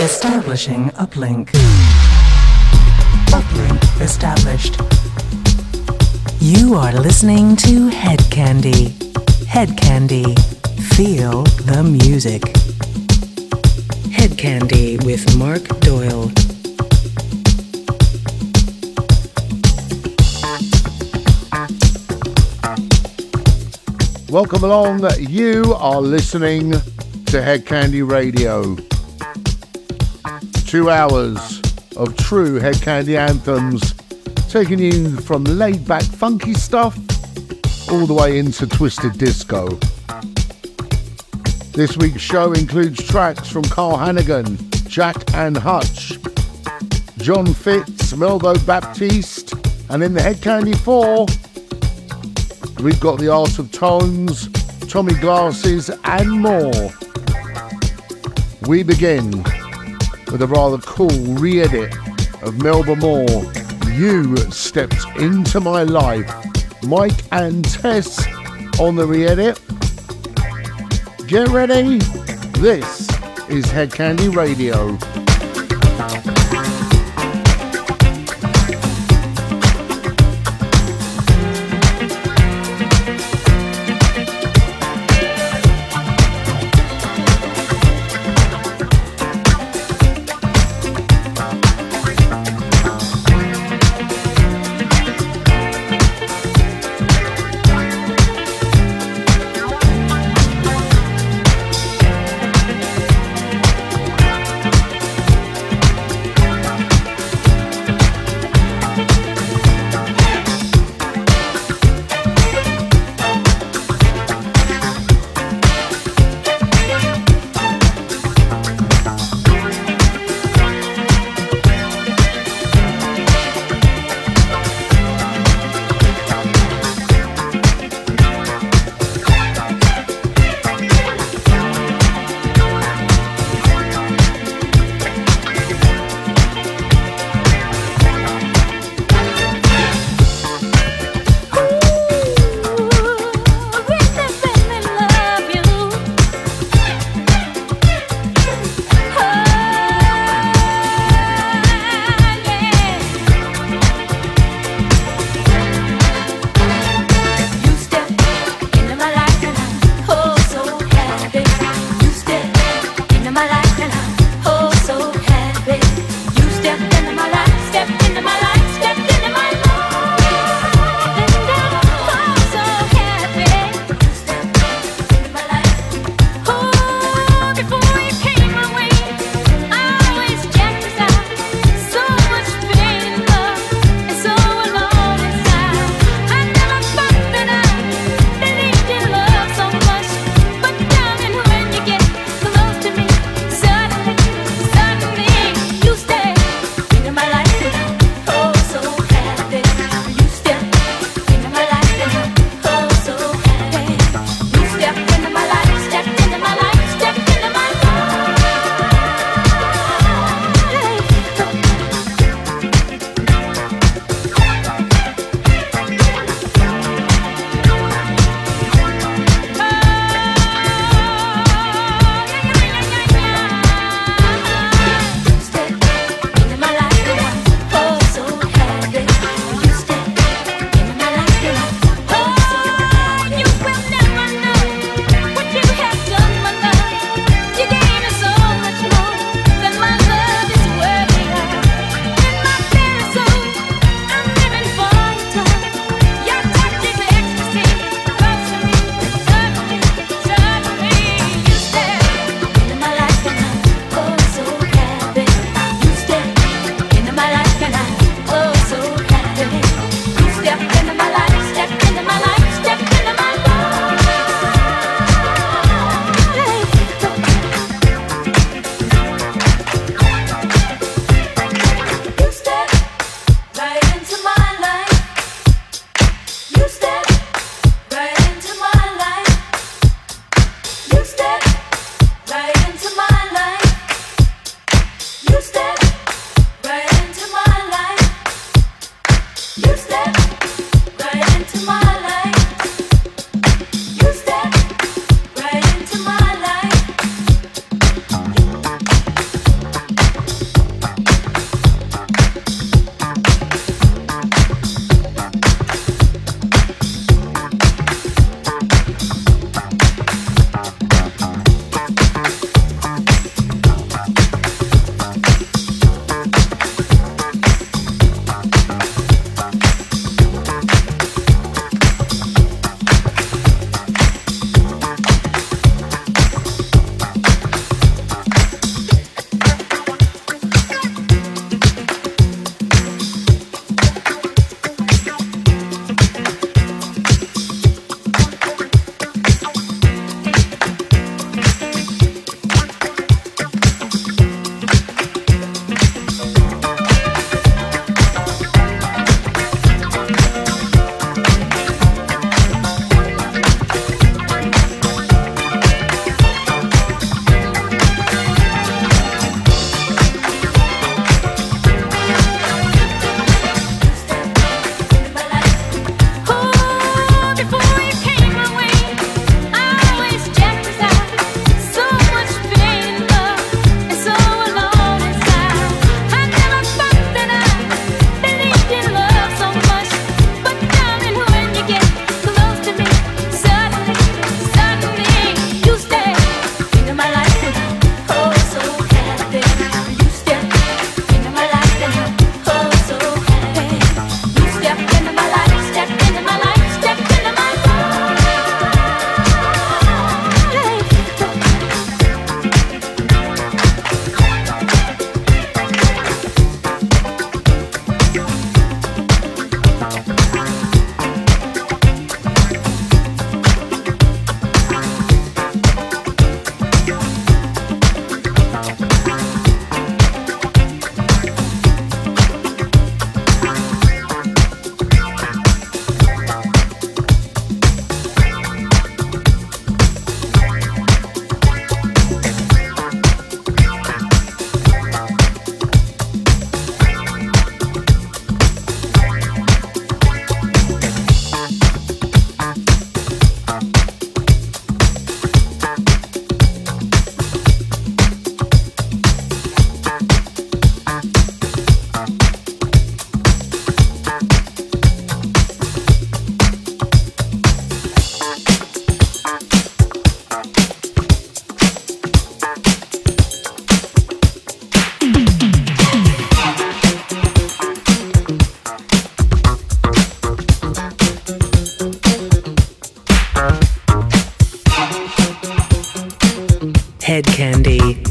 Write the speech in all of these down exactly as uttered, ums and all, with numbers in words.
Establishing uplink. Uplink established. You are listening to Hedkandi. Hedkandi. Feel the music. Hedkandi with Marc Doyle. Welcome along. You are listening to Hedkandi Radio. Two hours of true Hedkandi anthems, taking you from laid-back funky stuff all the way into twisted disco. This week's show includes tracks from Carl Hannigan, Jack and Hutch, John Fitz, Melvo Baptiste, and in the Hedkandi four, we've got the Art of Tones, Tommy Glasses, and more. We begin with a rather cool re-edit of Melba Moore, You Stepped Into My Life. Mike and Tess on the re-edit. Get ready. This is Hedkandi Radio.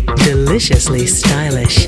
Deliciously stylish.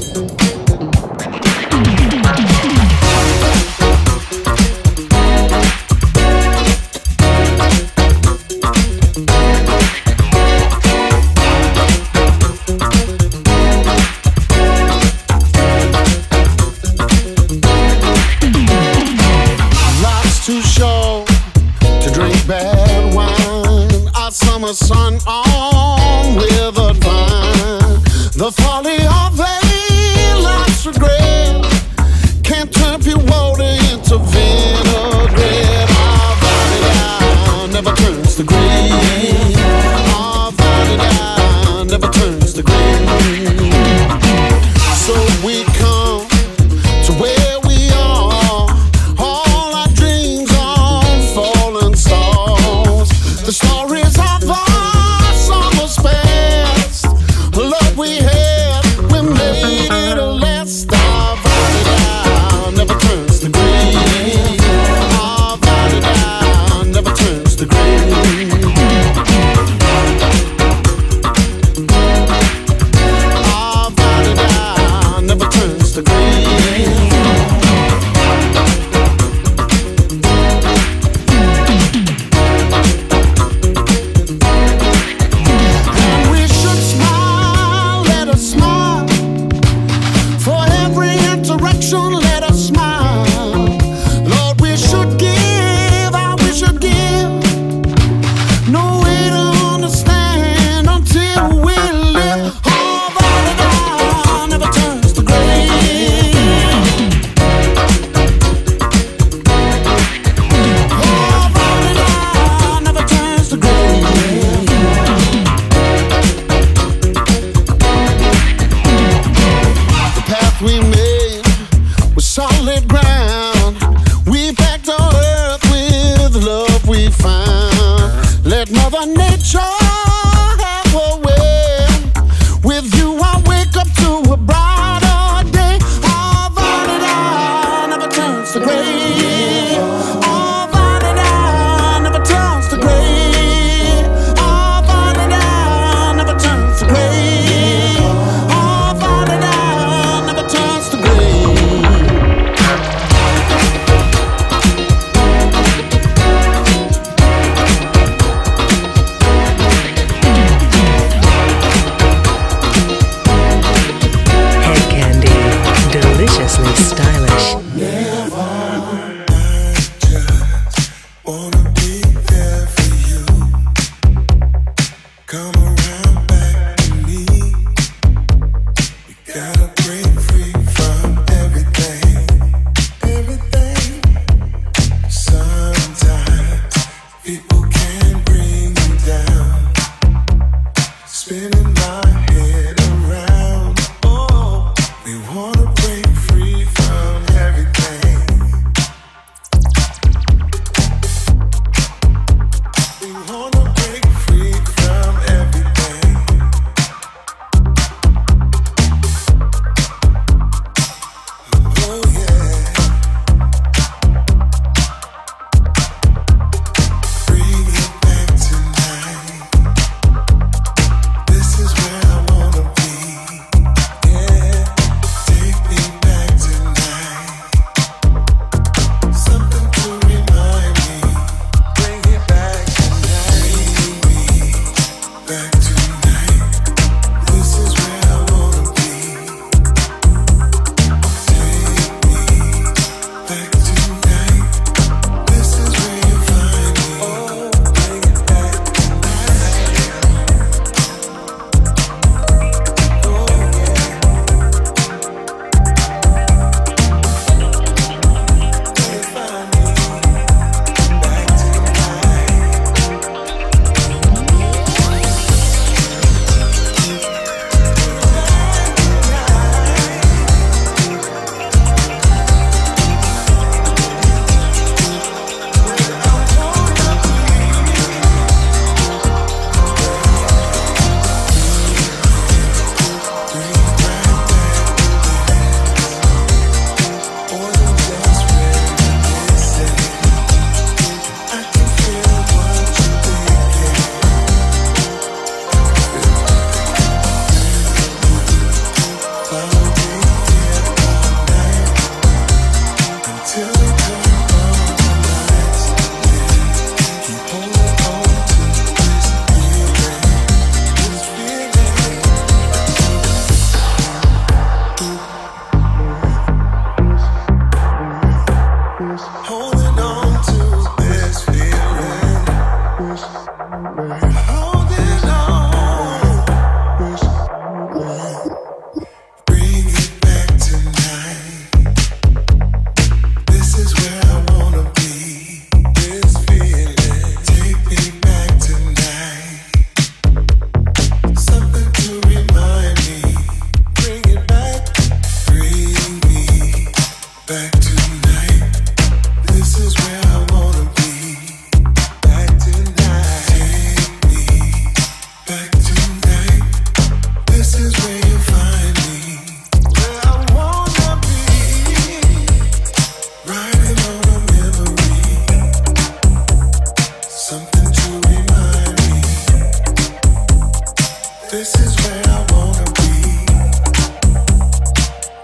Sun on with a vine. The folly of a life's regret can't turn pure water into vinaigrette. Our vanity never turns to green. Our vanity never turns to green. So we come to where we are, all our dreams on fallen stars. The stories of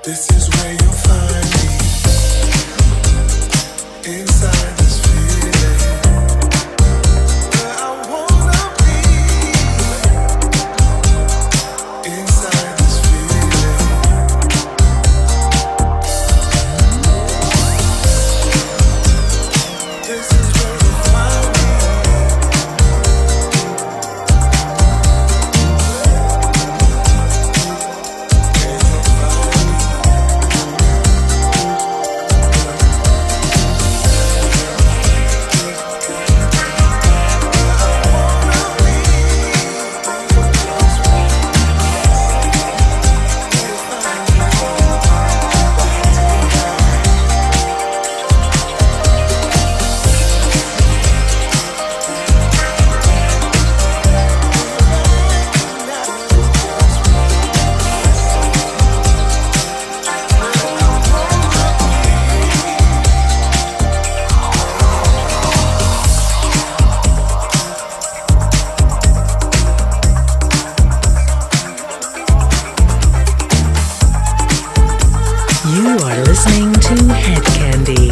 listening to Hedkandi.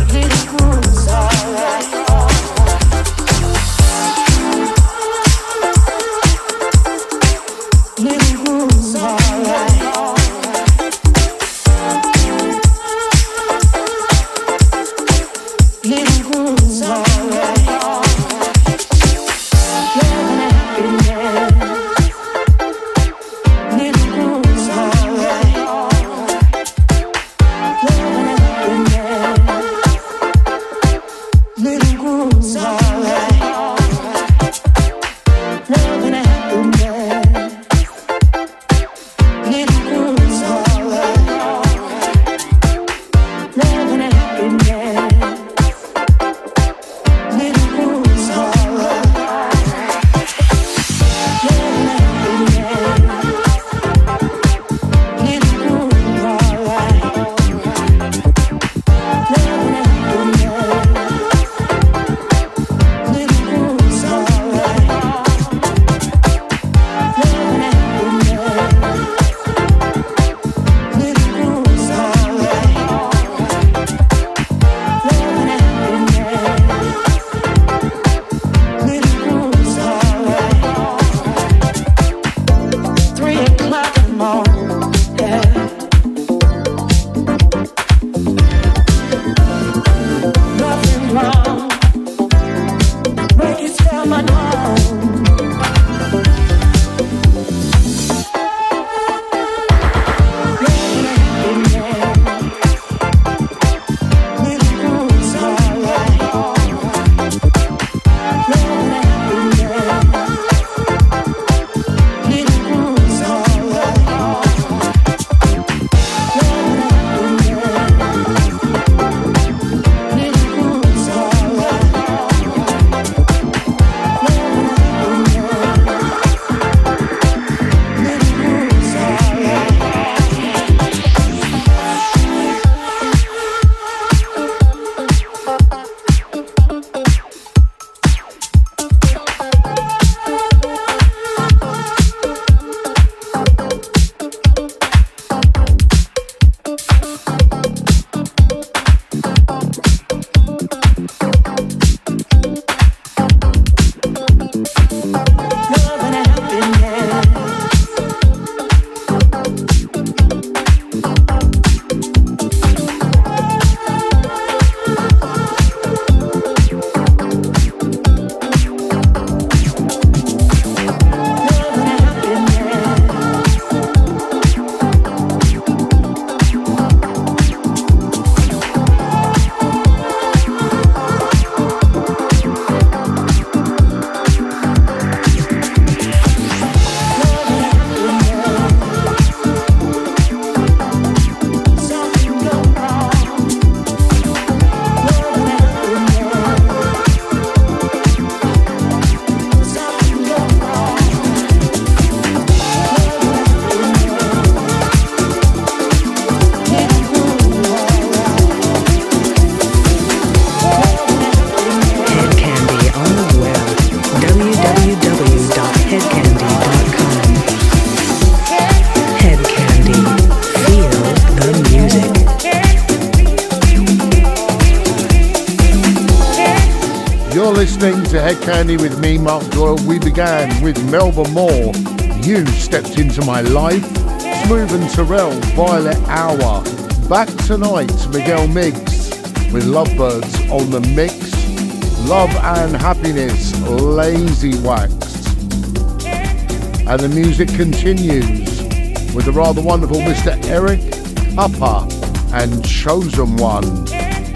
listening to Hedkandi with me, Marc Doyle. We began with Melba Moore, You Stepped Into My Life, Smooth and Terrace, Violet Hour. Back tonight, Miguel Miggs with Lovebirds on the mix, Love and Happiness, Lazy Wax. And the music continues with the rather wonderful Mister Eric Upper and Chosen One.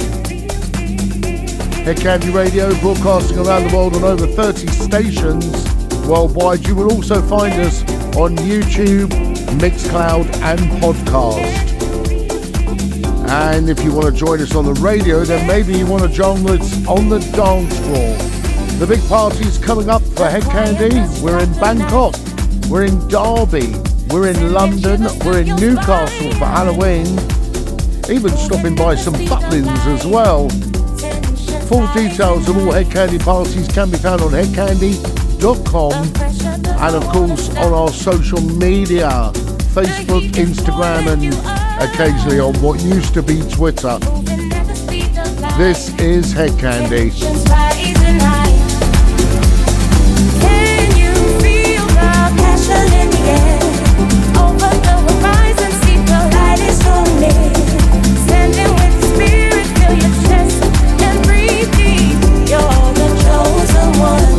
Hedkandi Radio, broadcasting around the world on over thirty stations worldwide. You will also find us on YouTube, Mixcloud and podcast. And if you want to join us on the radio, then maybe you want to join us on the dance floor. The big party's coming up for Hedkandi. We're in Bangkok, we're in Derby, we're in London, we're in Newcastle for Halloween, even stopping by some Butlins as well. Full details of all Hedkandi parties can be found on hedkandi dot com and of course on our social media, Facebook, Instagram and occasionally on what used to be Twitter. This is Hedkandi. Can you feel the passion in the air? Over the horizon, see the light is so near. Standing with the spirit, feel your chest and breathe deep. You're the chosen one.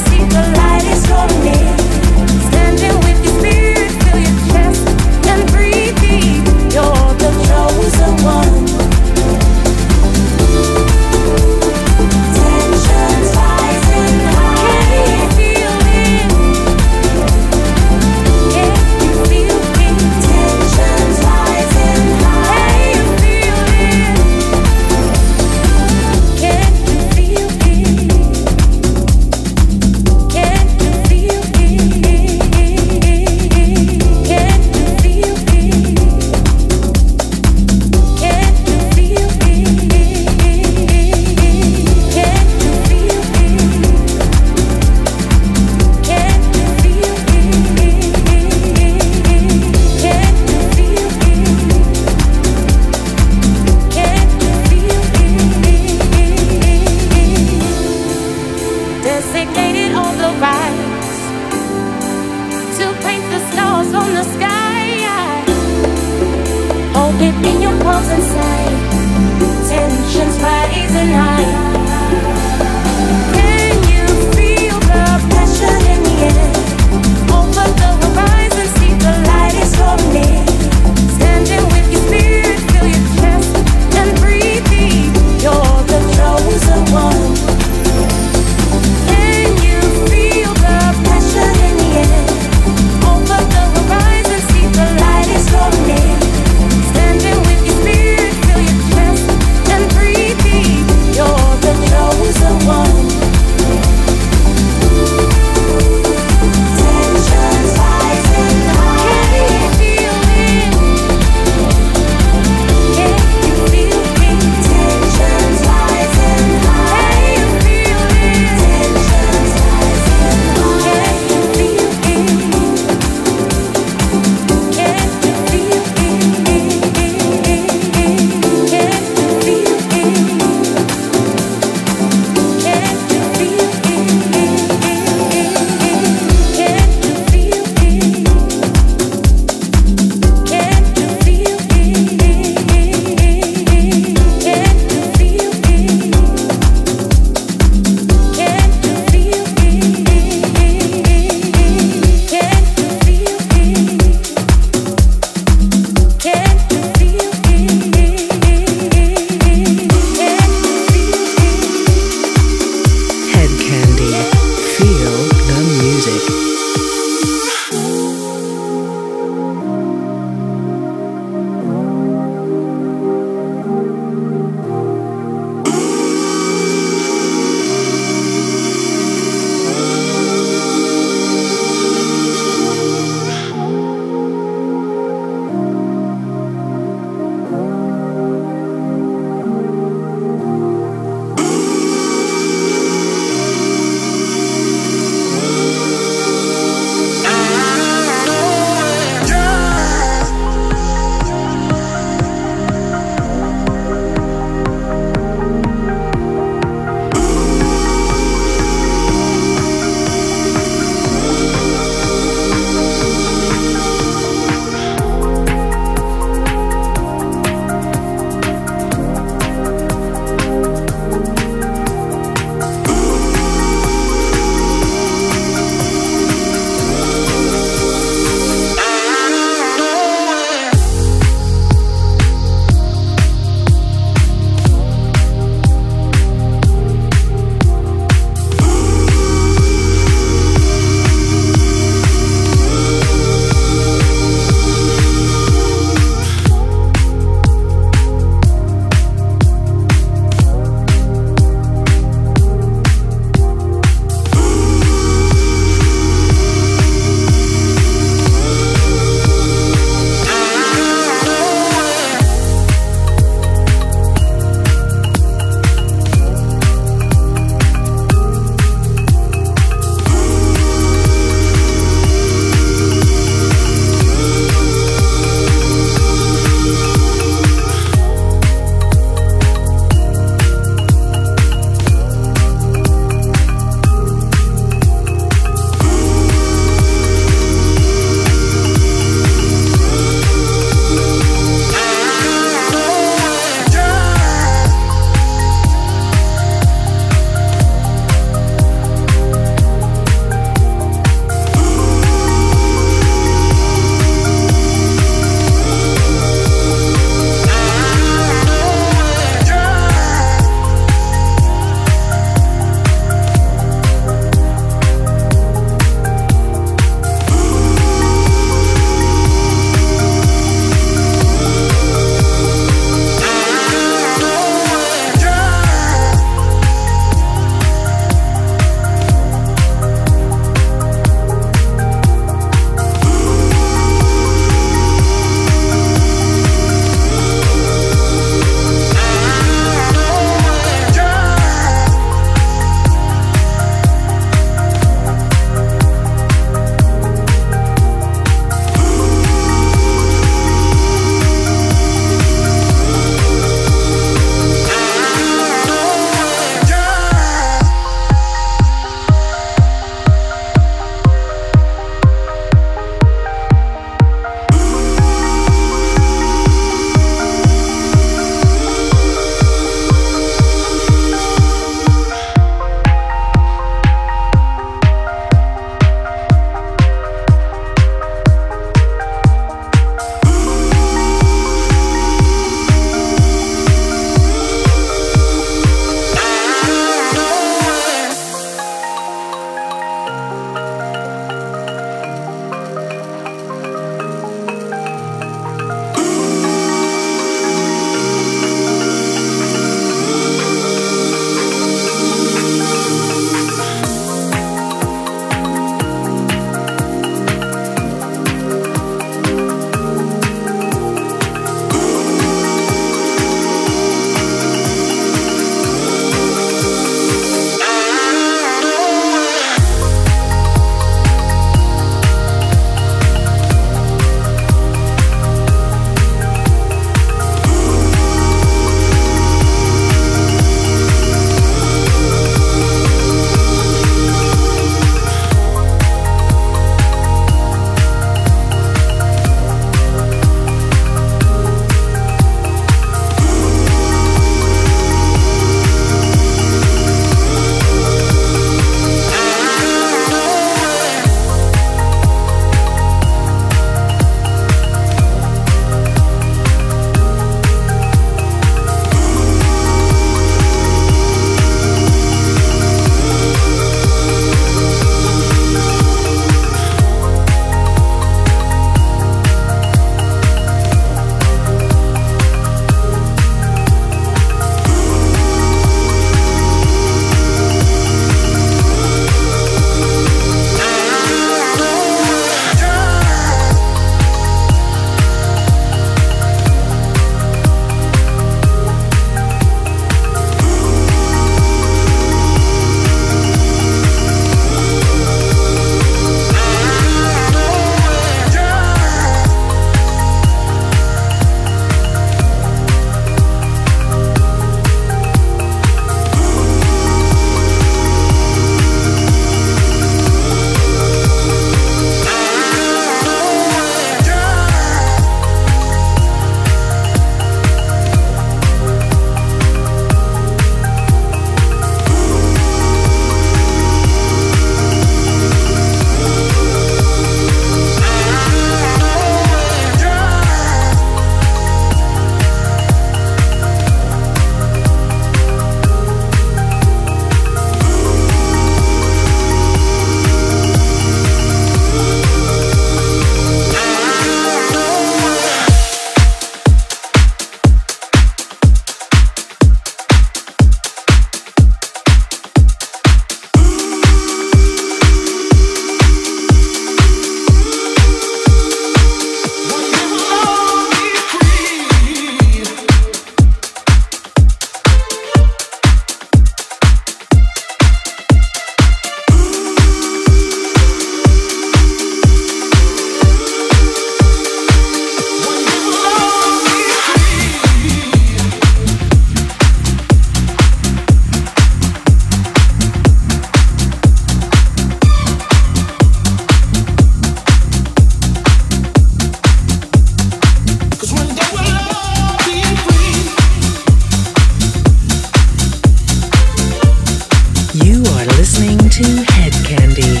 listening to Hedkandi.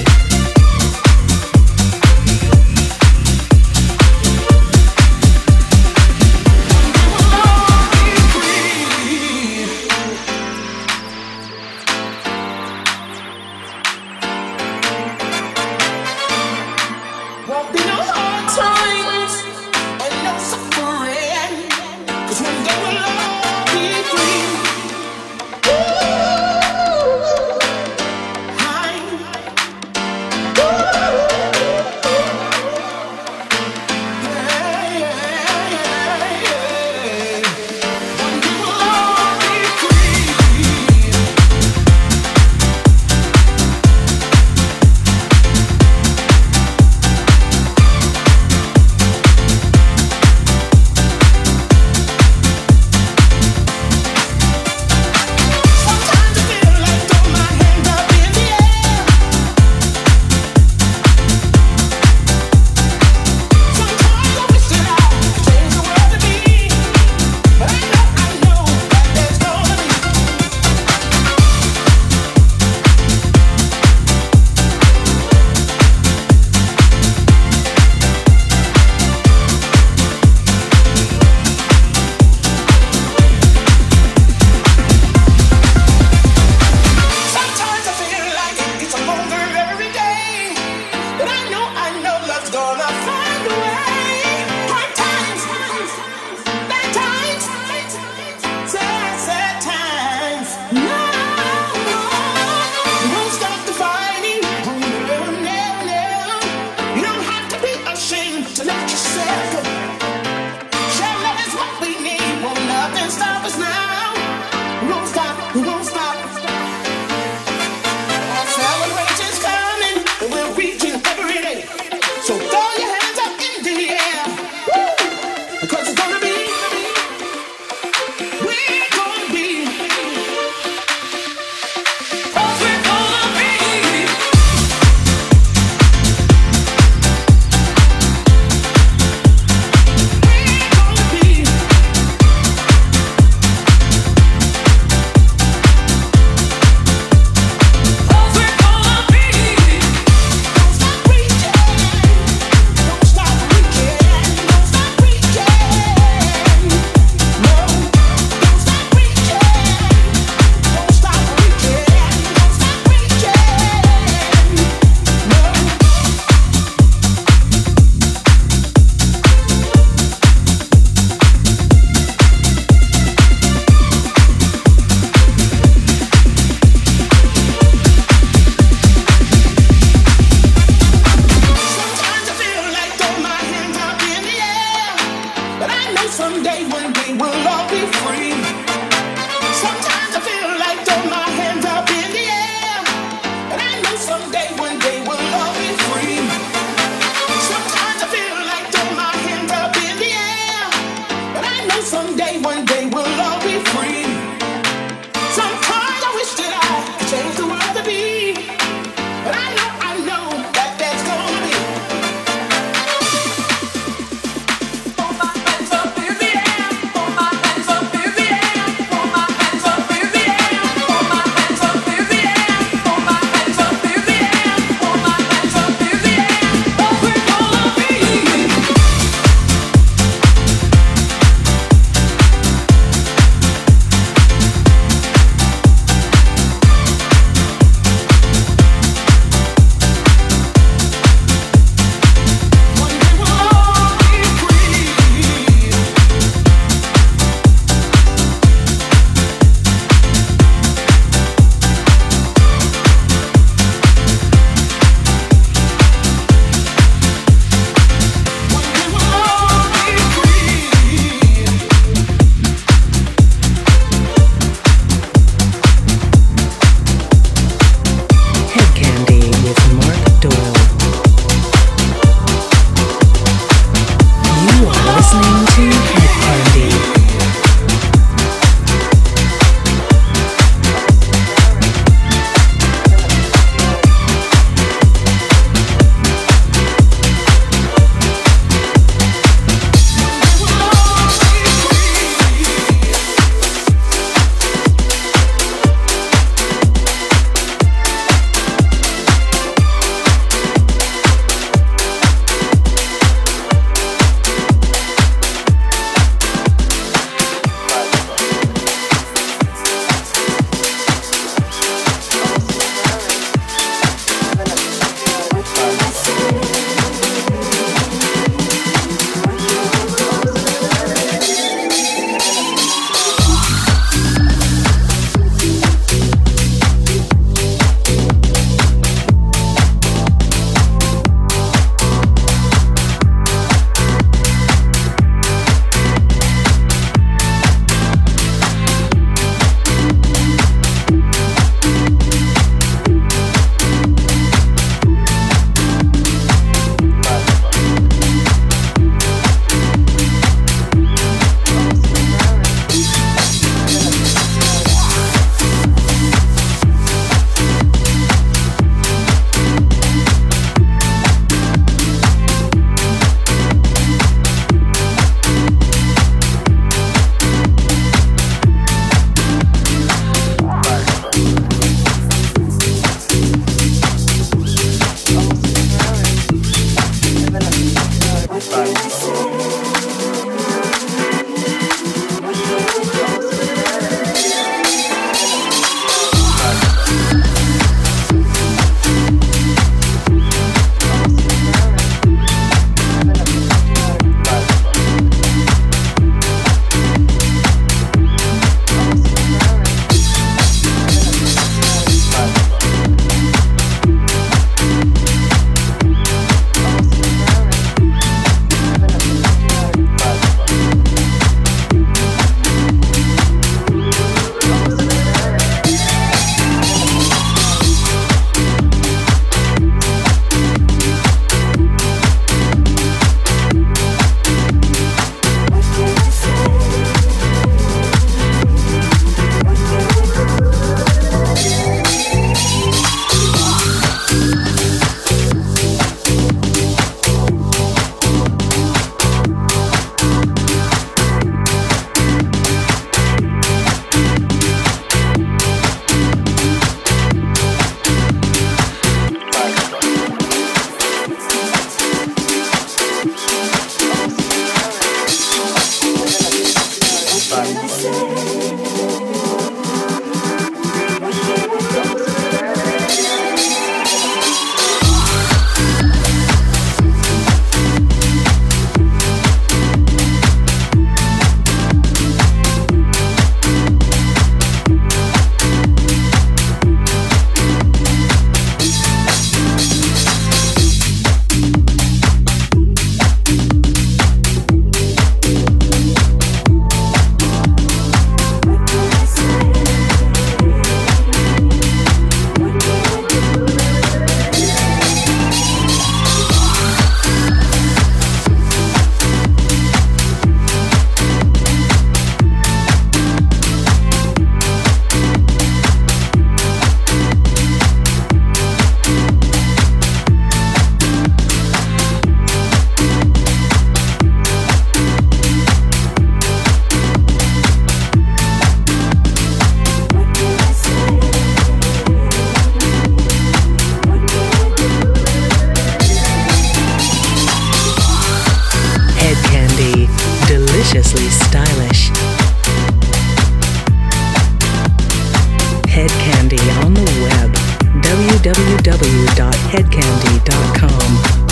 w w dot hedkandi dot com.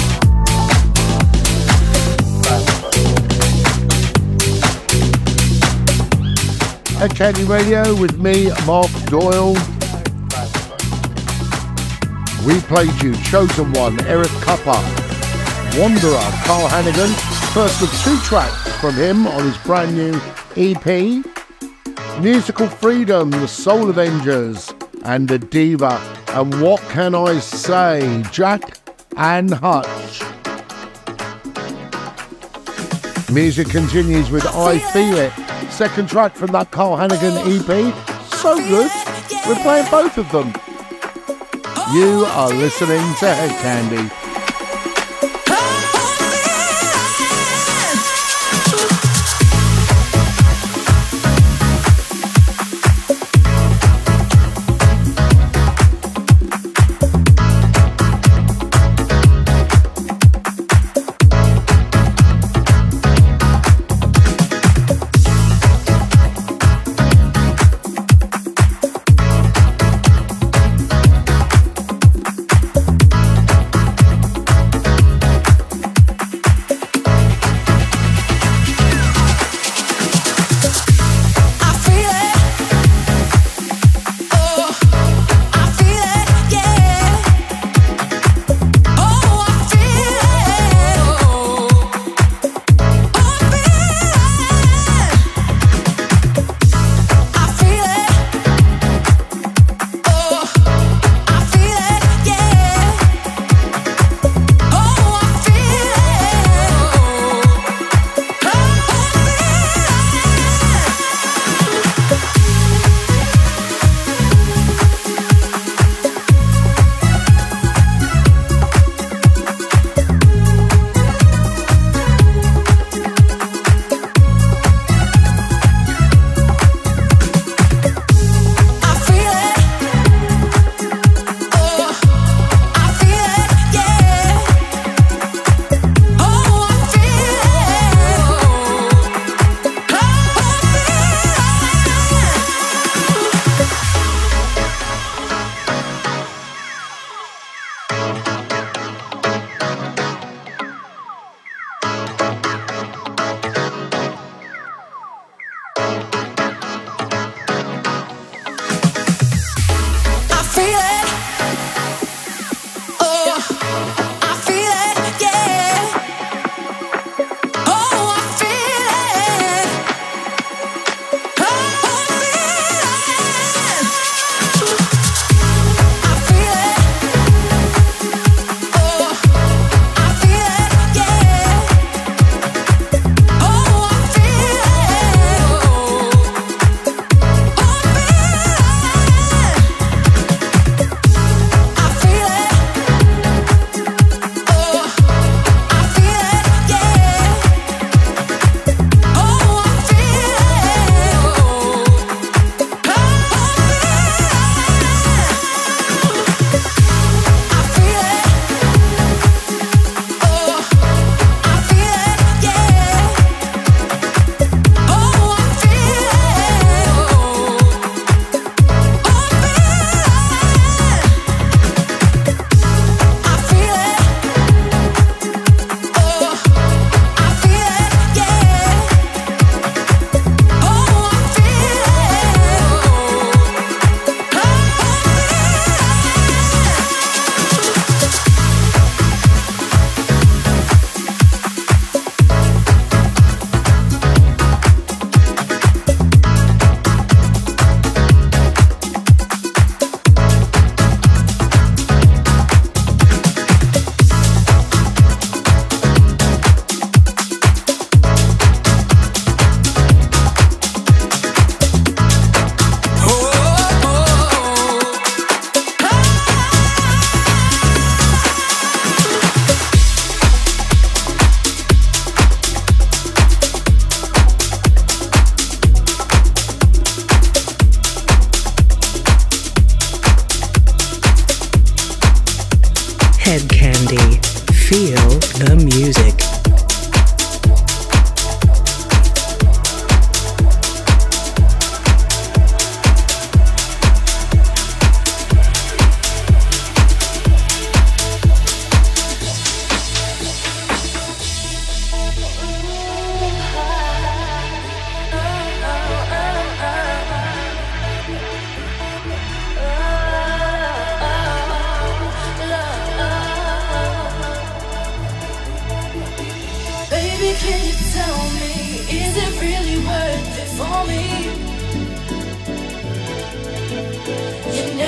Hedkandi Radio with me, Marc Doyle. We played you Chosen One, Eric Cupper, Wanderer, Carl Hannigan. First of two tracks from him on his brand new E P. Musical Freedom, The Soul Avengers, and The Diva. And What Can I Say, Jack and Hutch. Music continues with I Feel It. Second track from that Carl Hannigan E P. So good, we're playing both of them. You are listening to Hedkandi. Hedkandi. Feel the music.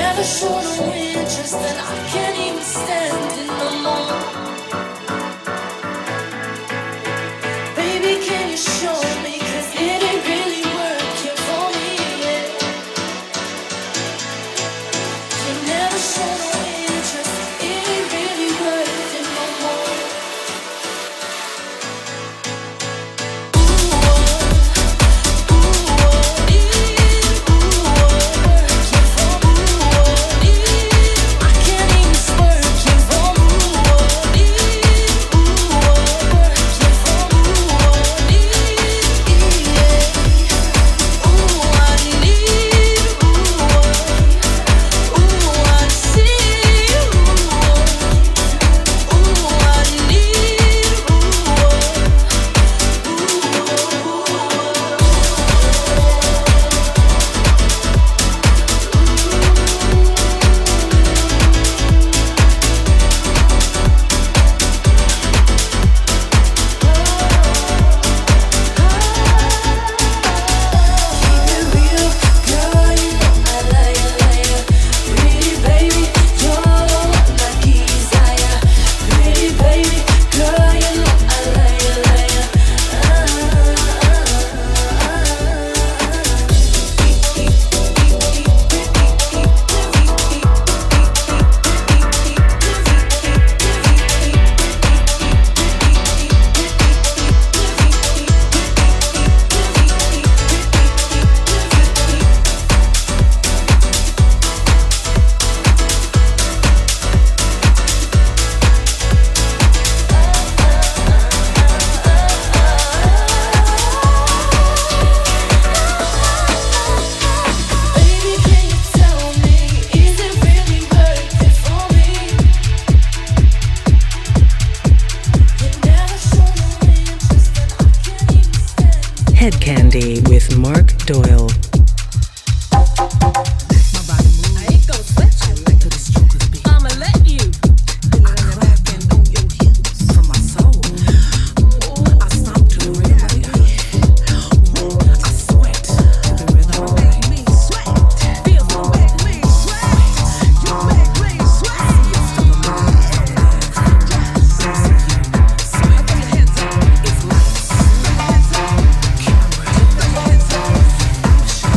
Hedkandi with Marc Doyle. It's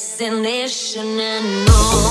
destination and all.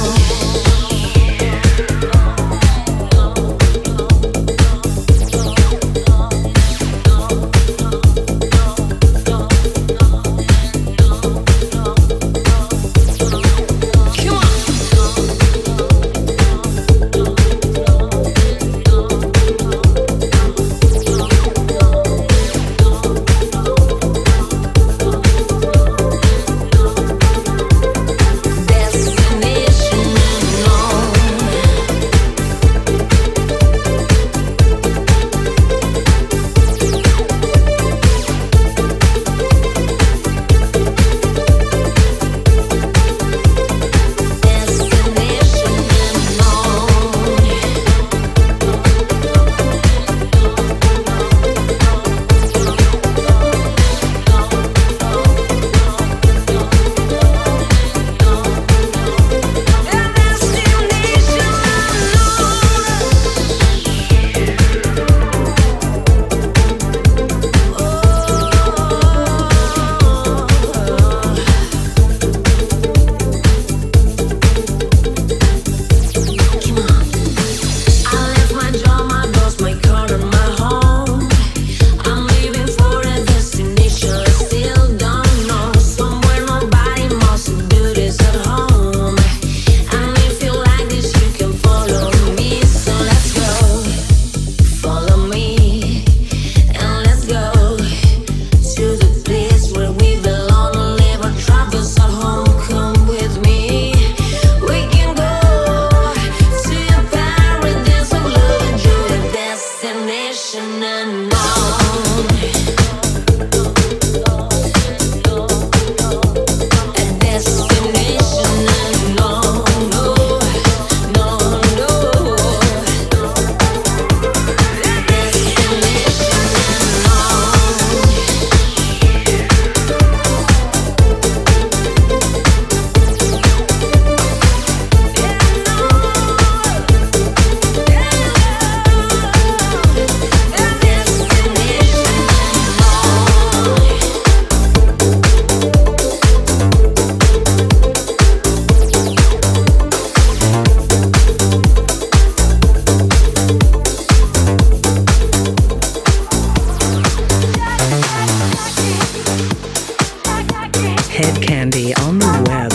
Hedkandi on the web,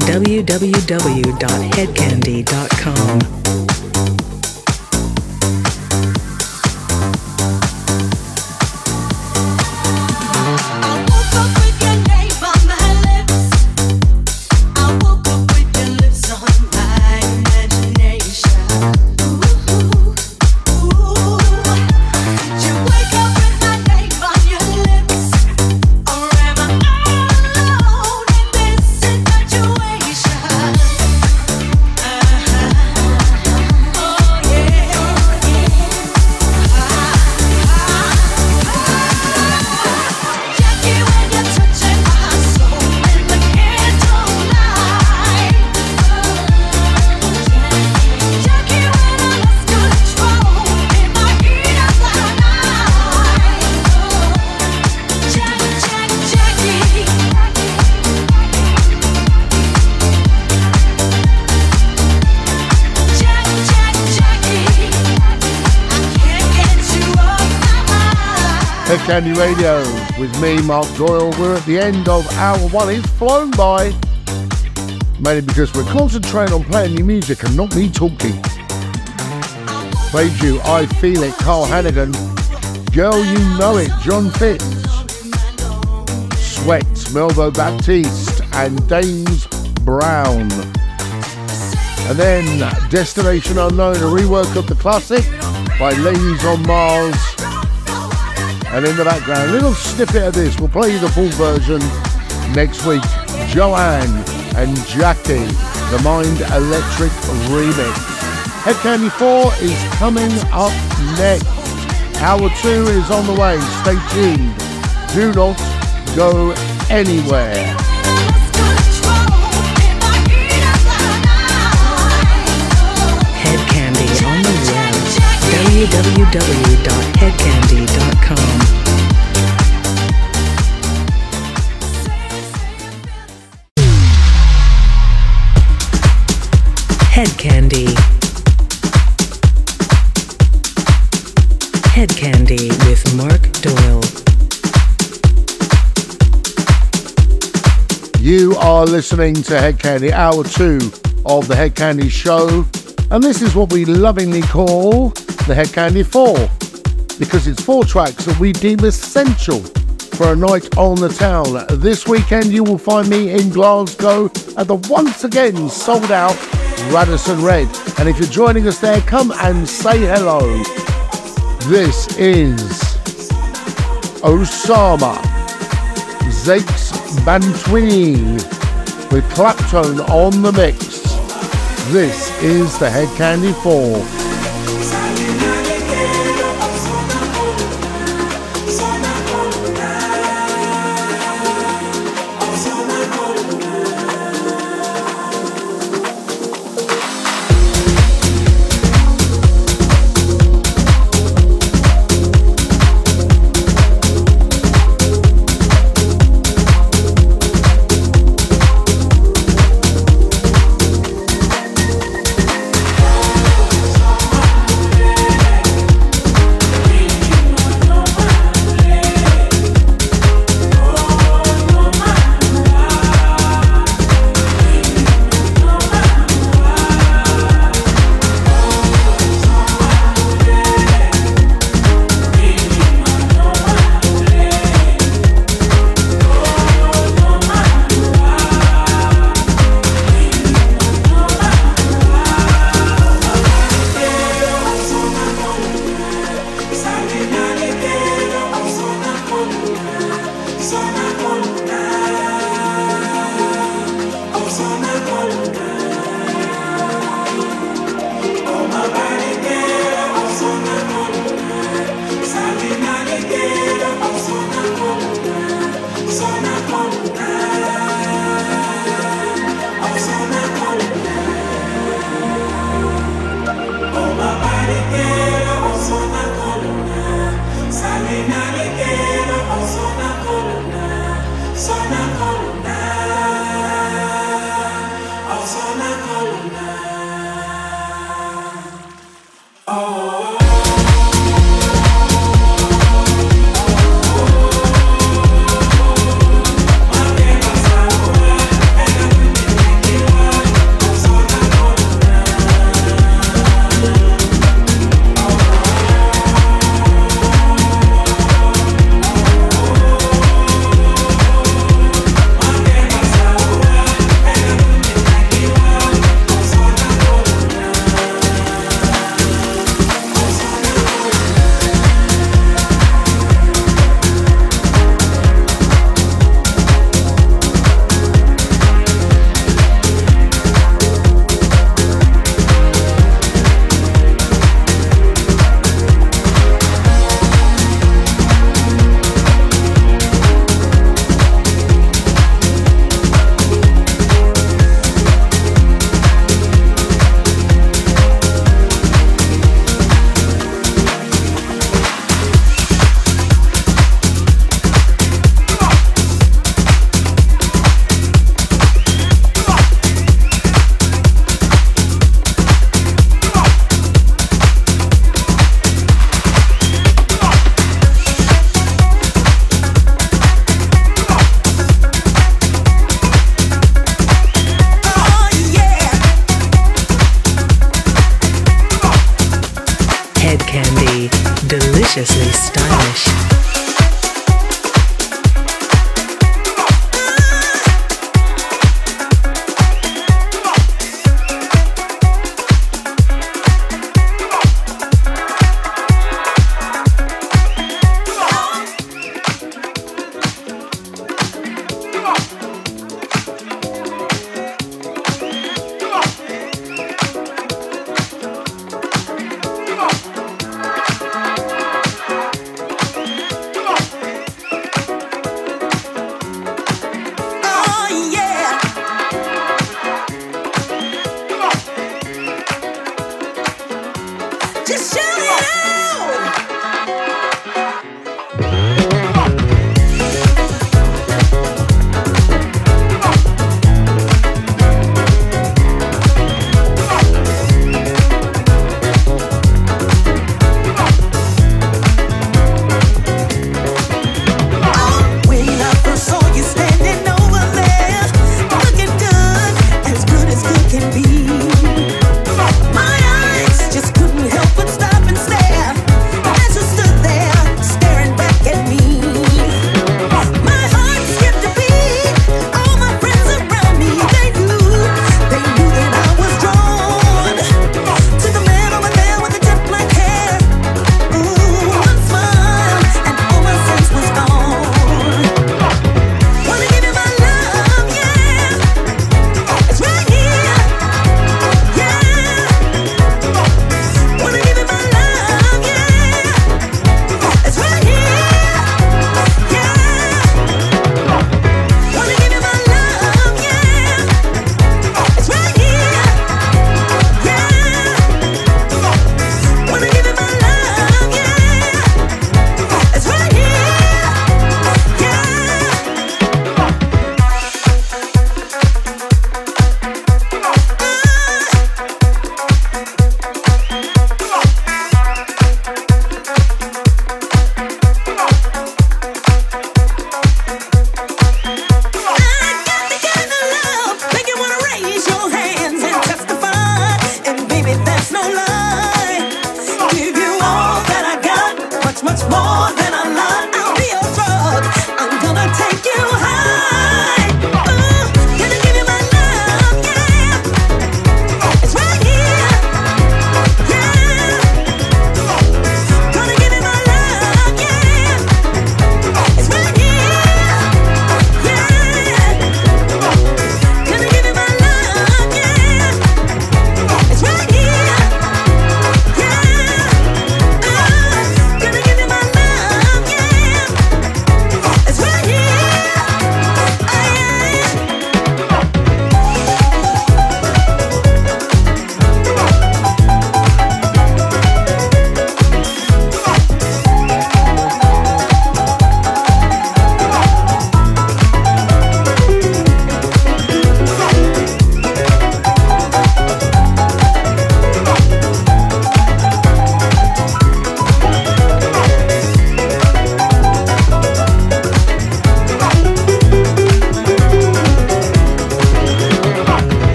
w w w dot hedkandi dot com. Hedkandi Radio with me, Marc Doyle. We're at the end of hour one. It's flown by, mainly because we're concentrating on playing new music and not me talking. Played you I Feel It, Carl Hannigan. Girl You Know It, John Fitz. Sweat, Melvo Baptiste and Dames Brown. And then Destination Unknown, a rework of the classic by Ladies on Mars. And in the background, a little snippet of this. We'll play you the full version next week. Joanne and Jackie, the Mind Electric remix. Hedkandi four is coming up next. Hour two is on the way. Stay tuned. Do not go anywhere. Hedkandi on the web, w w w dot hedkandi dot com. Hedkandi. Hedkandi with Marc Doyle. You are listening to Hedkandi, hour two of the Hedkandi show, and this is what we lovingly call the Hedkandi four, because it's four tracks that we deem essential for a night on the town. This weekend you will find me in Glasgow at the once again sold out Radisson Red, and if you're joining us there, come and say hello. This is Osama Zakes Bantwini with Claptone on the mix. This is the Hedkandi four.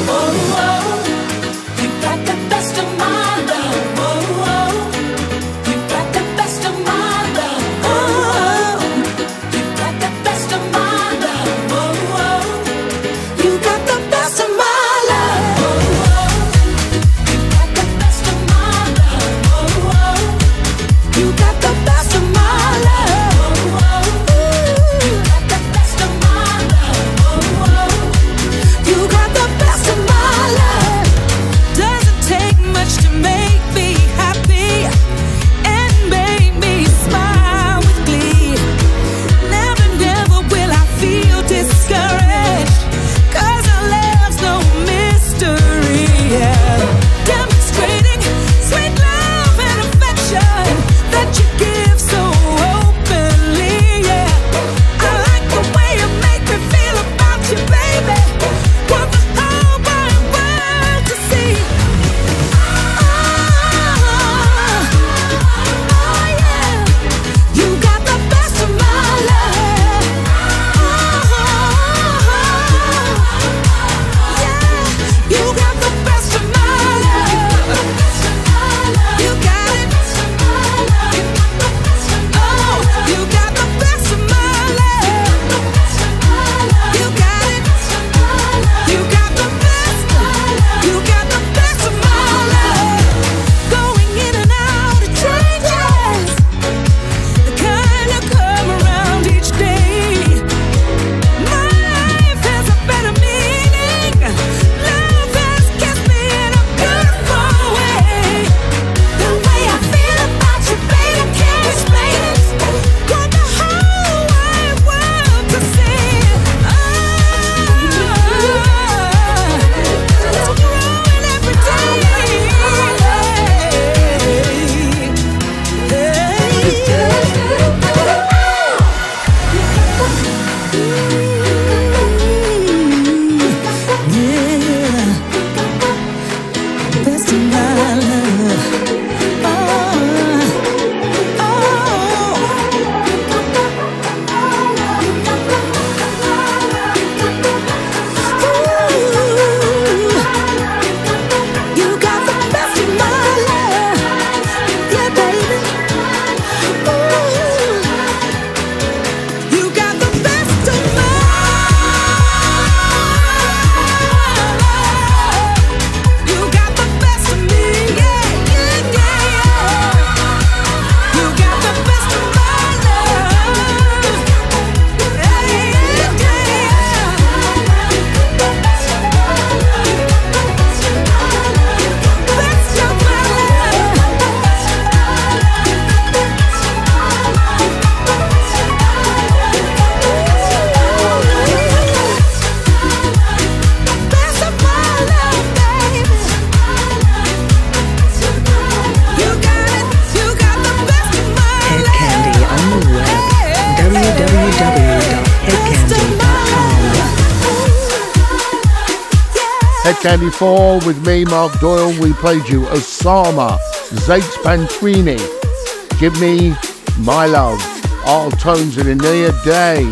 Hedkandi four with me, Marc Doyle. We played you Osama, Zates Pantwini, Give Me My Love, All Tones in a Near Day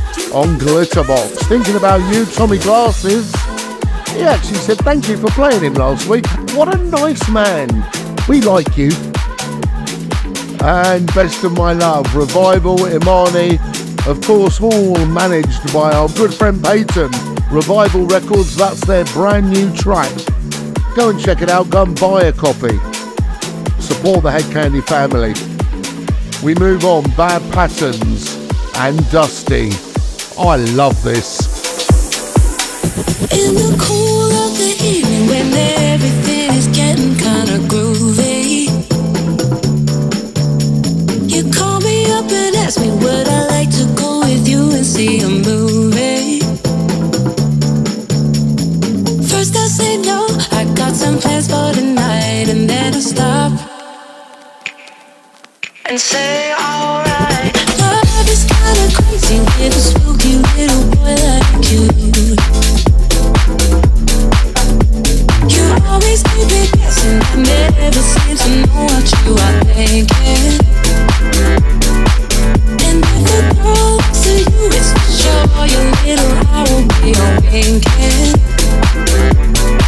on Glitterbox. Thinking about you, Tommy Glasses. He actually said thank you for playing him last week. What a nice man. We like you. And Best of My Love, Revival, Imani, of course, all managed by our good friend Peyton. Revival Records, that's their brand new track. Go and check it out, go and buy a copy. Support the Hedkandi family. We move on, Bad Patterns and Dusty. I love this. In the cool of the evening when everything is getting kinda groovy, you call me up and ask me would I like to go with you and see a movie. First I say no, I got some plans for tonight, and then I stop and say alright. Love is kinda crazy with a spooky little boy like you. You always keep me guessing, I never seem to know what you are thinking. And if a girl looks at you, it's for sure your little eye will be all winking.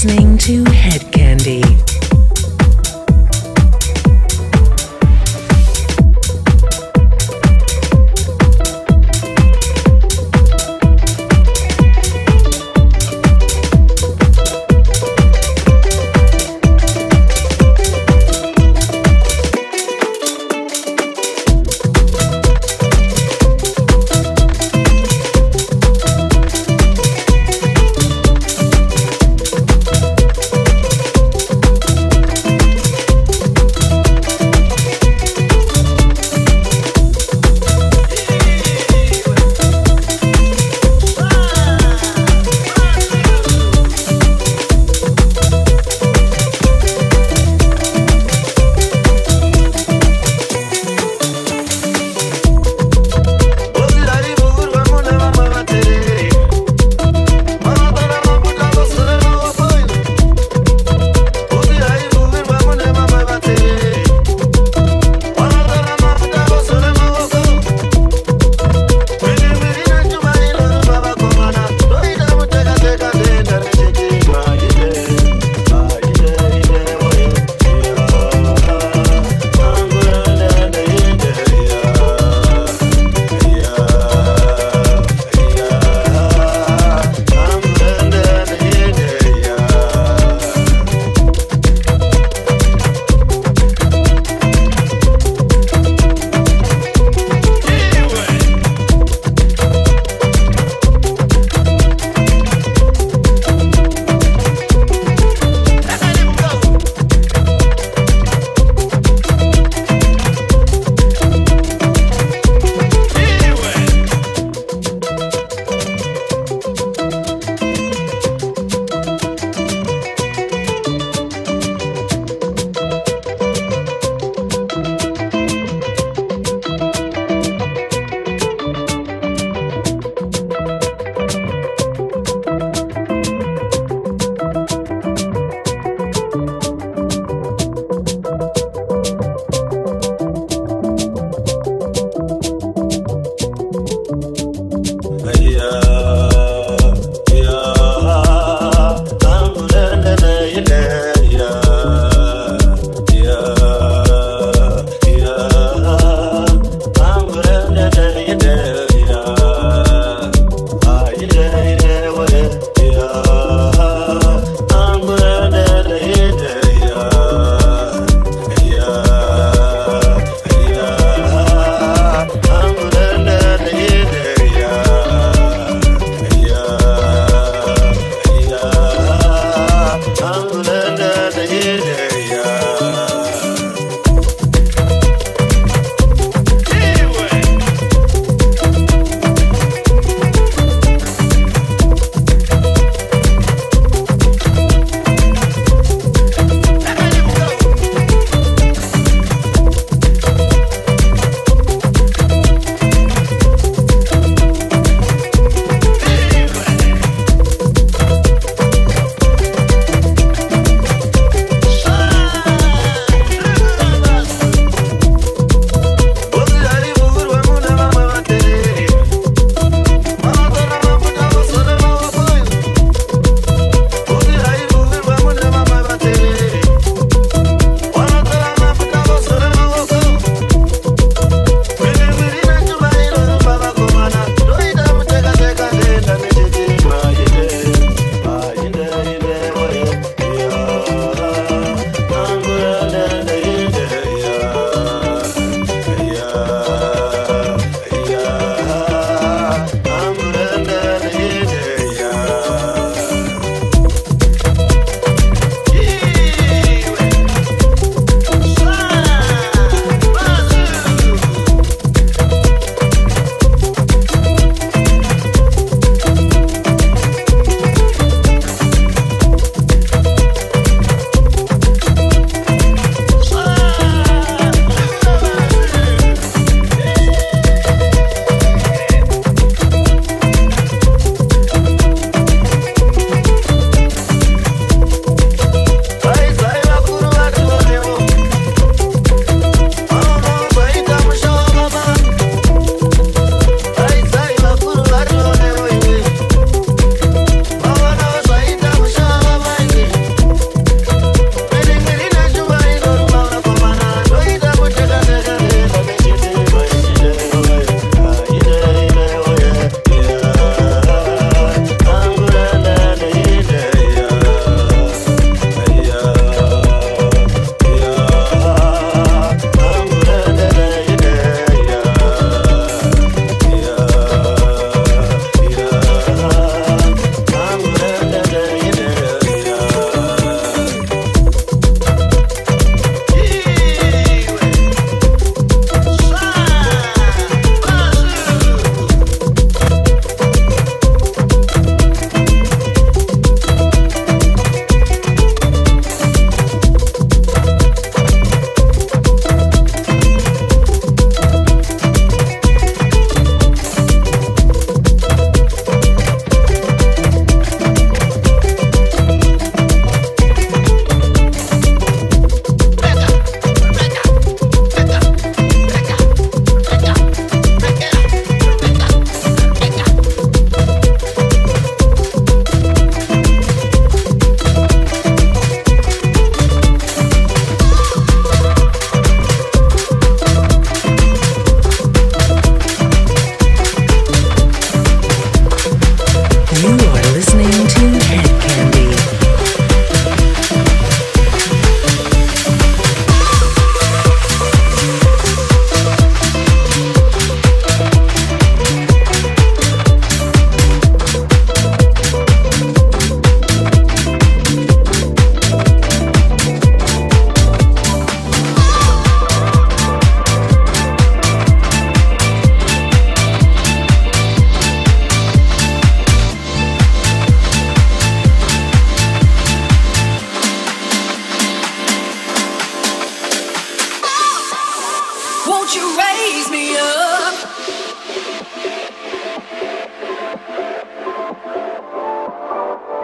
listening to Hedkandi.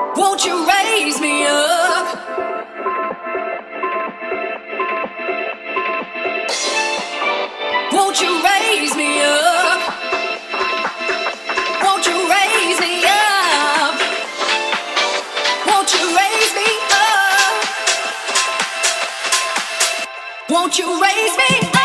Won't you raise me up? Won't you raise me up? Won't you raise me up? Won't you raise me up? Won't you raise me up?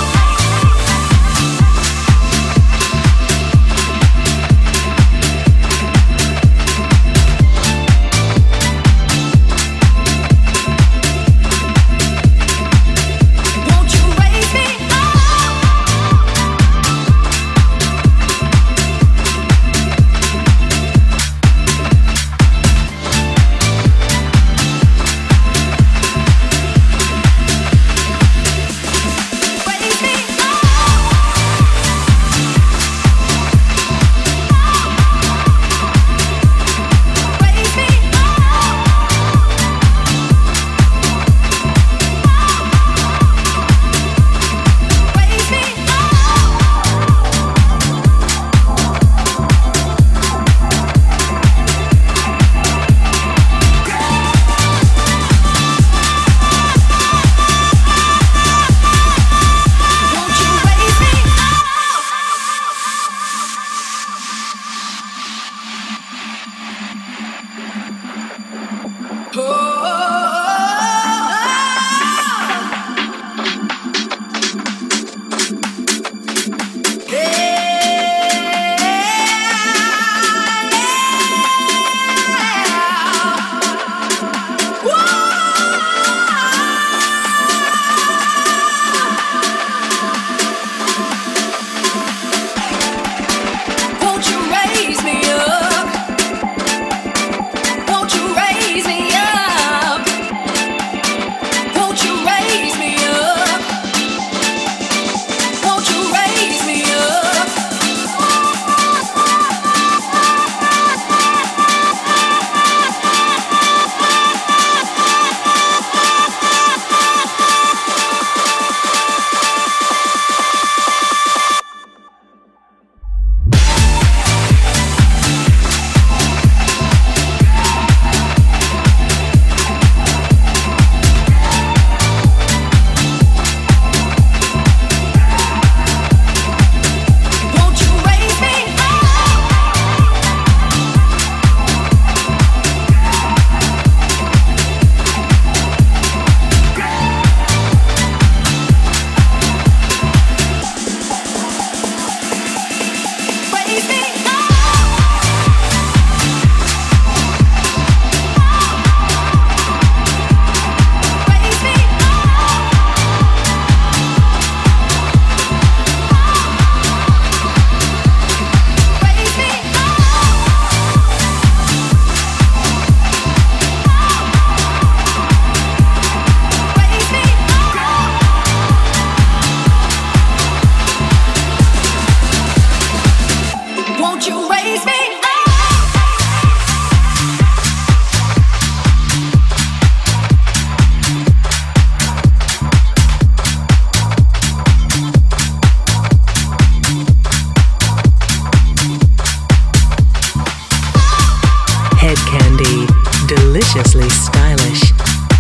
Hedkandi, deliciously stylish.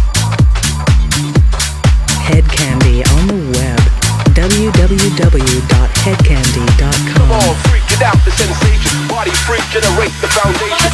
Hedkandi on the web, w w w dot hedkandi dot com. Come on, freak it out, the sensation. Body freak, generate the foundation.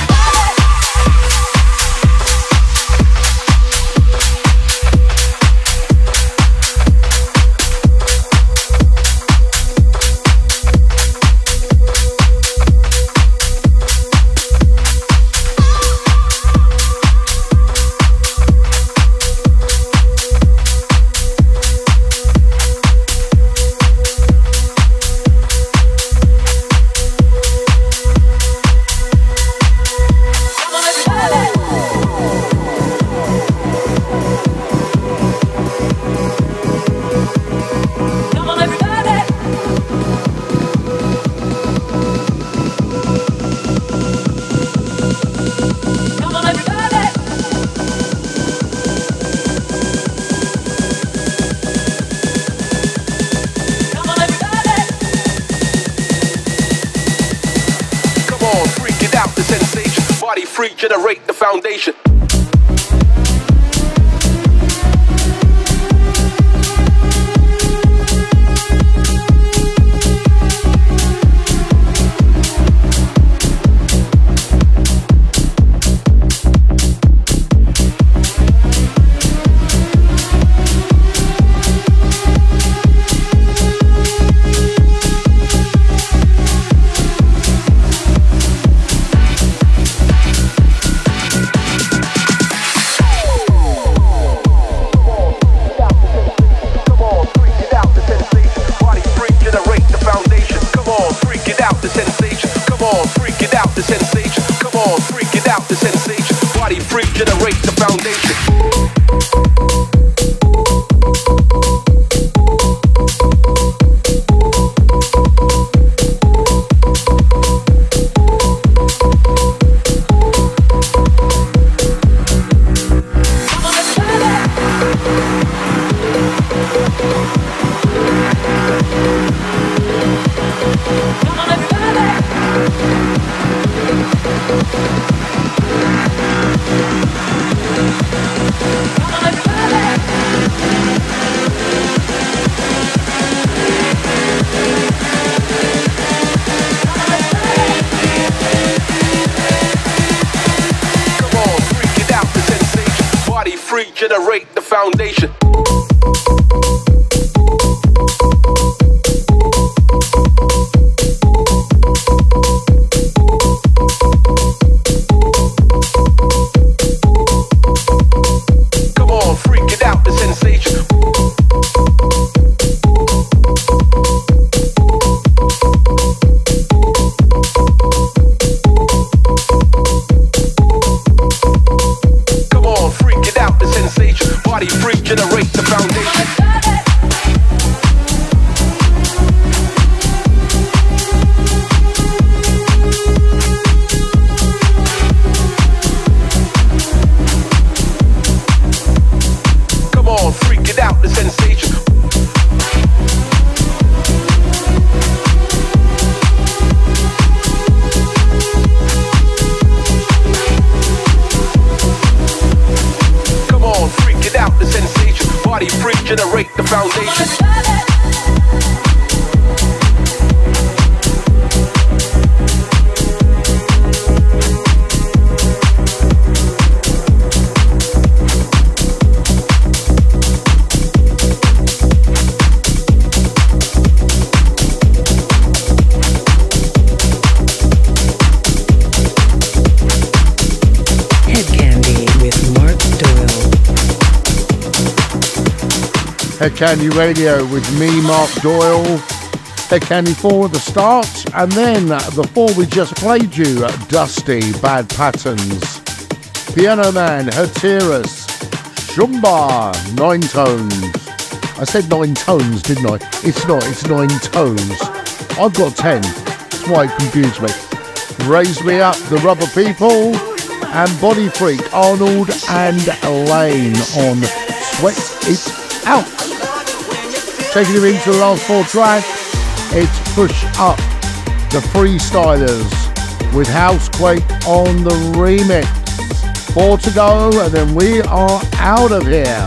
free, generate the foundation. Generate the foundation. Generate the foundation. Come on, freak it out, the sensation. Body free, generate the foundation. Come on, freak it out, the sensation. Out the sensation, body free, generate the foundation. Hedkandi with Marc Doyle. Hedkandi Radio with me, Marc Doyle. Hedkandi four at the start, and then the four we just played you, Dusty, Bad Patterns, Piano Man, Terrace, Shumba, Nine Tones. I said nine tones, didn't I? It's not, it's nine tones. I've got ten. That's why it confused me. Raise Me Up, The Rubber People, and Body Freak, Arnold and Elaine on Sweat It Out. Taking you into the last four tracks, it's Push Up, the Freestylers with Housequake on the remix. Four to go, and then we are out of here.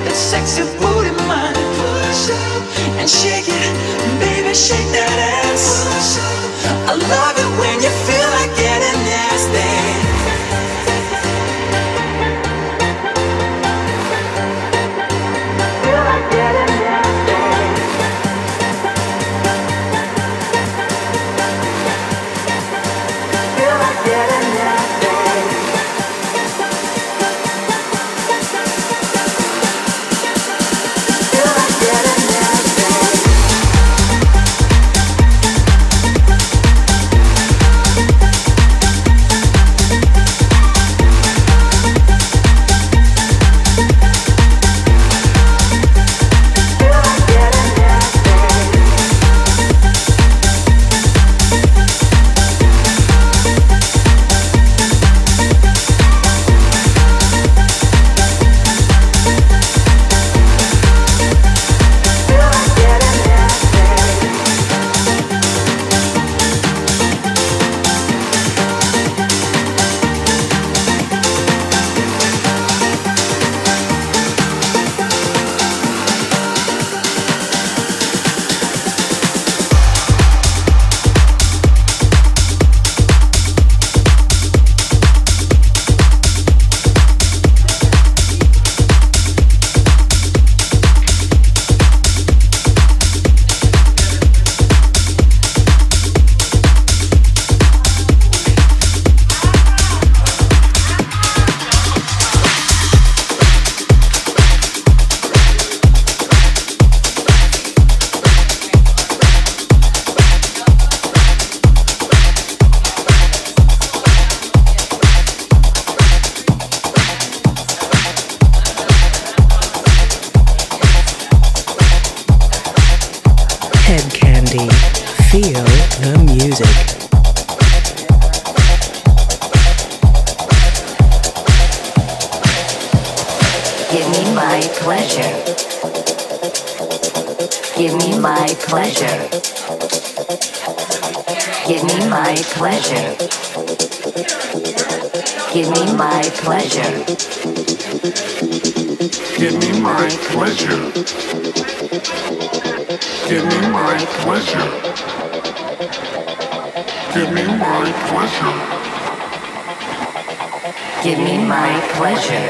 that sexy booty man. Push up and shake it, baby, shake that ass. Push up. I love it when you feel like getting nasty. Hedkandi, feel the music. Give me my pleasure. Give me my pleasure. Give me my pleasure. Give me my pleasure. Give me my pleasure. Give me my pleasure. Give me my pleasure. Give me my pleasure.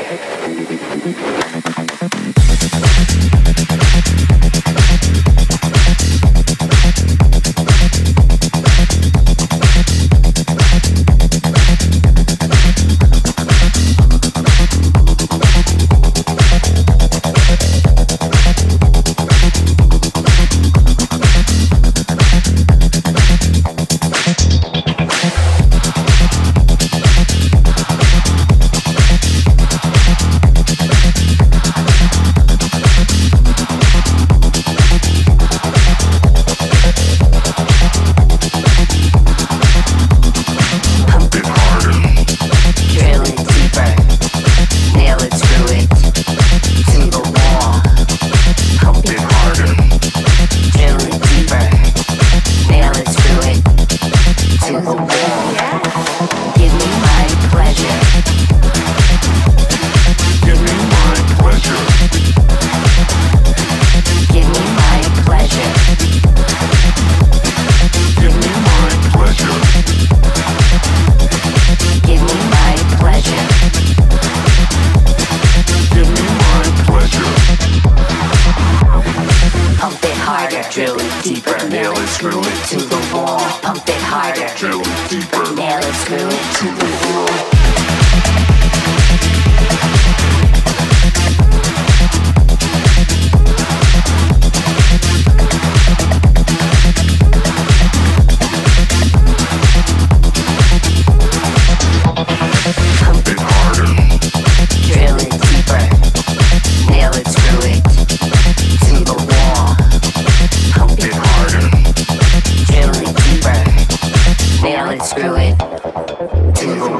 Screw it to the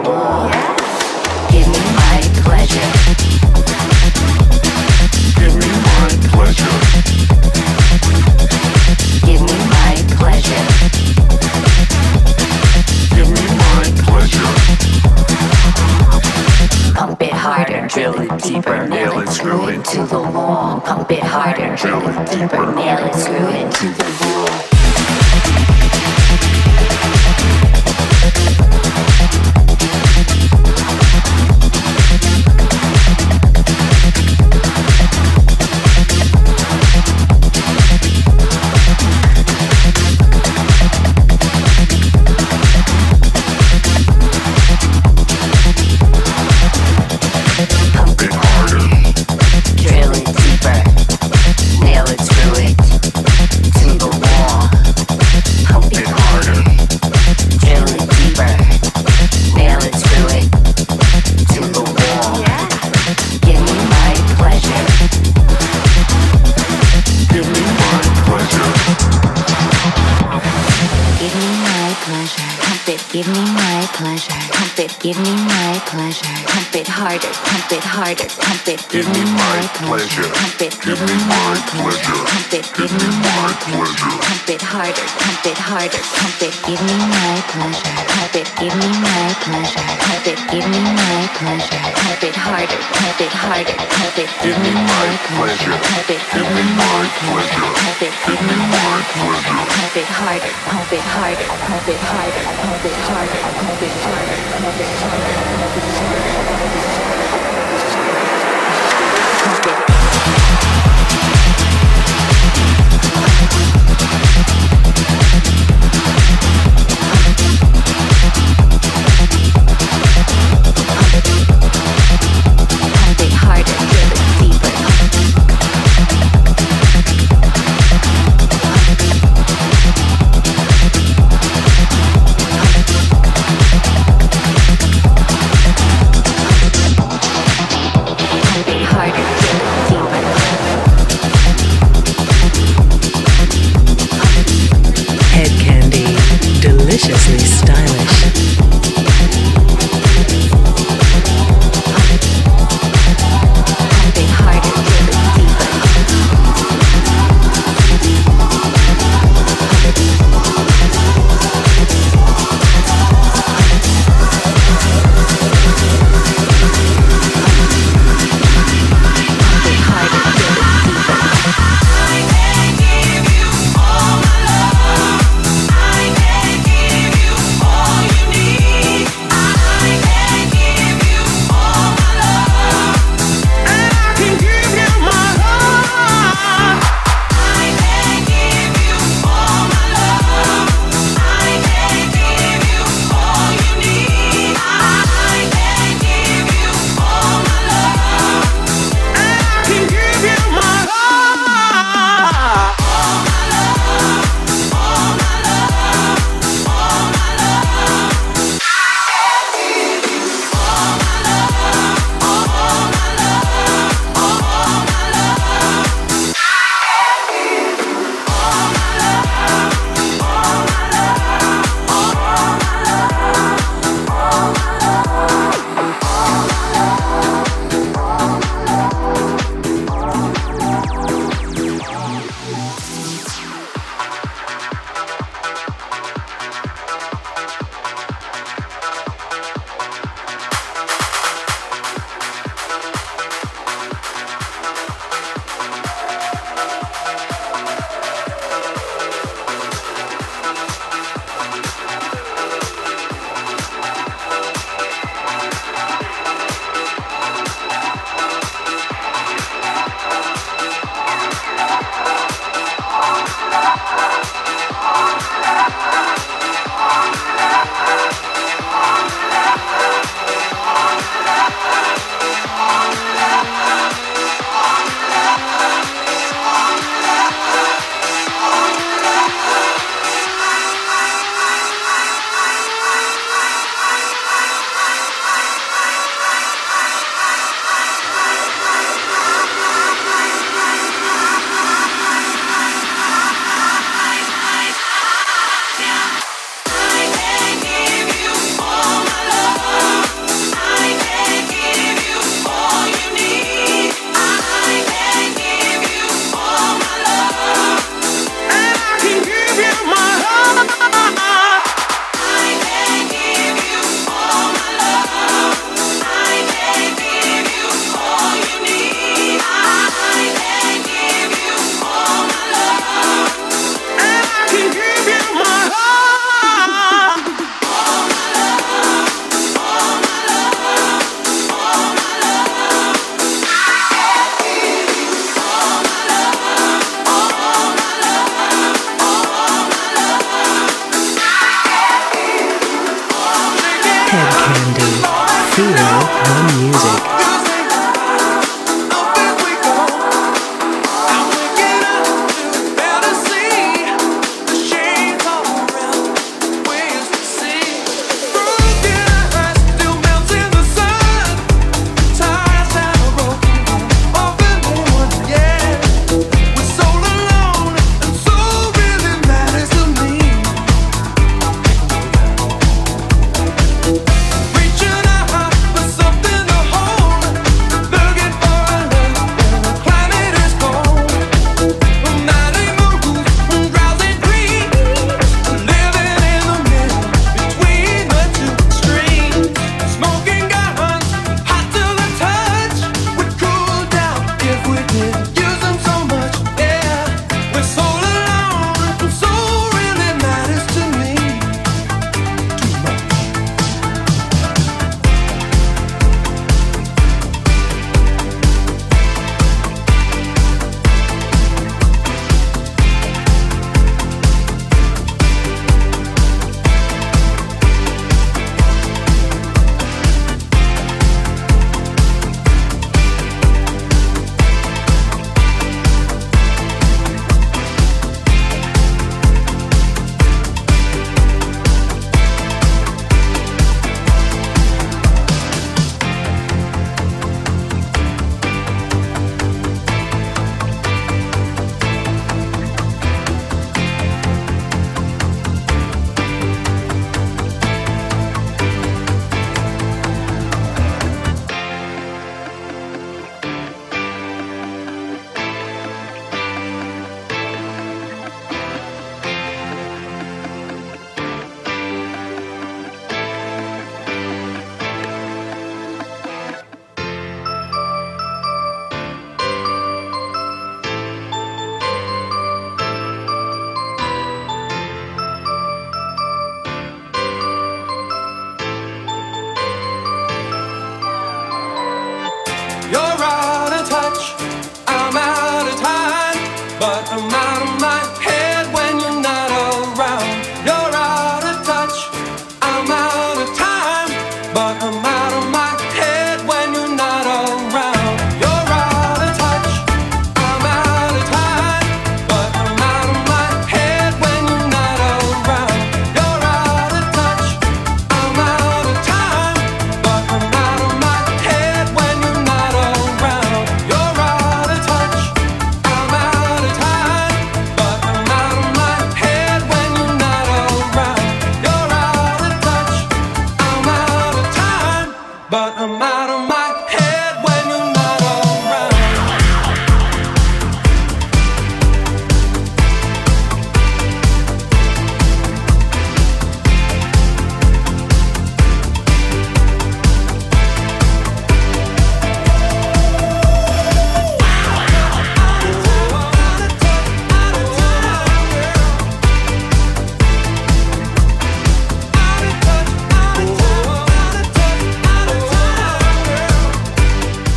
Nail it, screw it to the wall. Pump it harder, drill it deeper. Nail it, screw it to the wall. Give me my pleasure, pump it, give me my pleasure, pump it harder, pump it harder, pump it, give me my pleasure, pump it, give me my pleasure, pump it, give me my pleasure, pump it harder, pump it harder, pump it, give me my pleasure, pump it, give me my pleasure, pump it, give me my pleasure, pump it harder, pump it harder, pump it, give me my pleasure, pump it, give me my pleasure, pump it, give me my pleasure, pump it harder, pump it harder, pump it harder, pump it harder, pump it harder, pump it harder, pump it harder, pump it pump it harder, drill it deeper.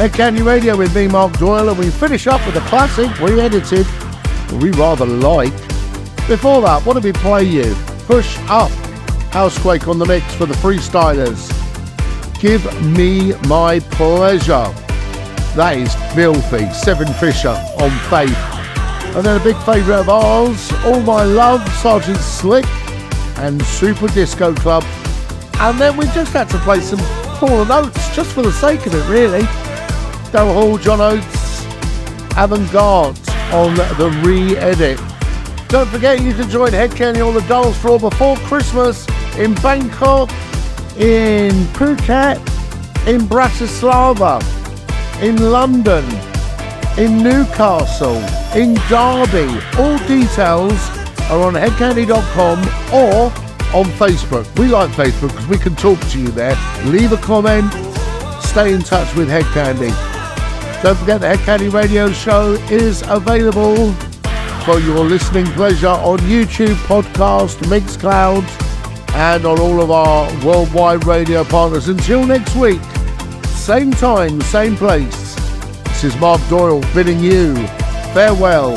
Hedkandi Radio with me, Marc Doyle, and we finish up with a classic we edited, we rather like. Before that, what did we play you? Push Up, Housequake on the mix for the freestylers. Give Me My Pleasure. That is filthy. Seven Fisher on Faith. And then a big favourite of ours, All My Love, Sergeant Slick and Super Disco Club. And then we just had to play some Hall and Oates just for the sake of it, really. Daryl Hall, John Oates, Avant-Garde on the re-edit. Don't forget you can join Hedkandi on the dance floor before Christmas in Bangkok, in Phuket, in Bratislava, in London, in Newcastle, in Derby. All details are on hedkandi dot com or on Facebook. We like Facebook because we can talk to you there. Leave a comment, stay in touch with Hedkandi. Don't forget the Hedkandi Radio Show is available for your listening pleasure on YouTube, podcast, Mixcloud, and on all of our worldwide radio partners. Until next week, same time, same place. This is Marc Doyle bidding you farewell.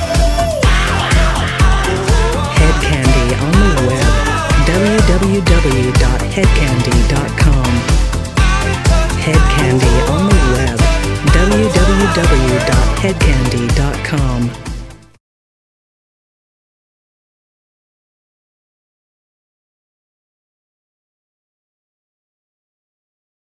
Hedkandi on the web, w w w dot hedkandi dot com. Hedkandi on the web, w w w dot hedkandi dot com.